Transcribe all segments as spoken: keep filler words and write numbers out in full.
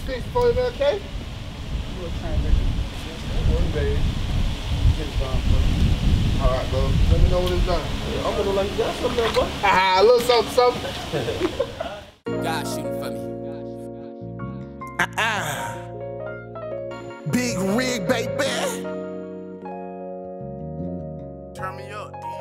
fixed for you, man, okay? You a transition. One day. Get it done, bro. All right, bro. Let me know when it's done. Yeah, I'm gonna like you got something there, boy. Ah, a little something, something. God shooting for me. Uh-uh. Big rig, baby. Turn me up, D.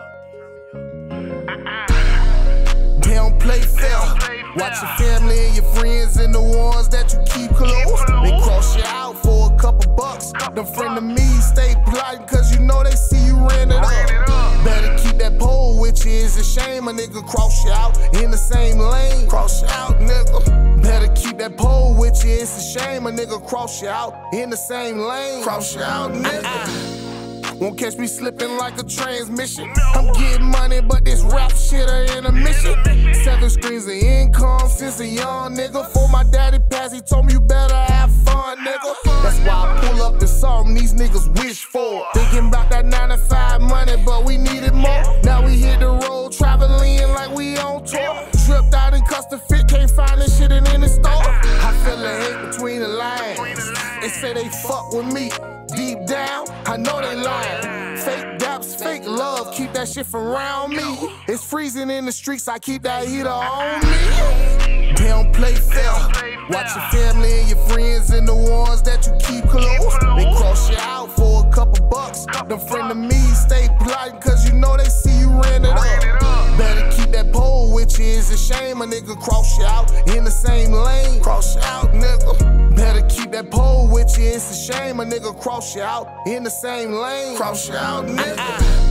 They don't play fair. Watch your family and your friends and the ones that you keep close. They cross you out for a couple bucks. Them friend of me stay plotting cause you know they see you ran it up. Better keep that pole with you, it's a shame a nigga cross you out in the same lane. Cross you out, nigga. Better keep that pole with you, it's a shame a nigga cross you out in the same lane. Cross you out, nigga. Won't catch me slipping like a transmission. I'm getting money, but this rap shit ain't a mission. Seven streams of income since a young nigga. For my daddy passed, he told me you better have fun, nigga. That's why I pull up to something these niggas wish for. Thinking about that nine to five money, but we needed more. Now we hit the road, traveling like we on tour. Tripped out in custom fit, can't find this shit in any store. I feel the hate between the lines. They say they fuck with me. Deep down, I know they lying. Fake daps, fake love, keep that shit from around me. It's freezing in the streets, I keep that heater on me. They don't play fair. Watch your family and your friends and the ones that you keep close. They cross you out for a couple bucks. Them friend of me stay plotting cause you know they see you ran it up. Better keep that pole with you, it's a shame a nigga cross you out in the same lane. Cross you out, nigga. Better keep that pole with you, it's a shame a nigga cross you out in the same lane. Cross you out, nigga.